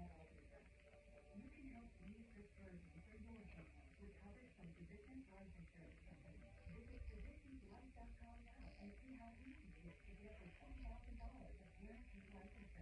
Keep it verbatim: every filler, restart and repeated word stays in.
You can help ease this burden for your family with coverage from Physicians Life Insurance Company. Visit physicians life dot com now and see how easy it is to get up to twenty thousand dollars of guaranteed life insurance.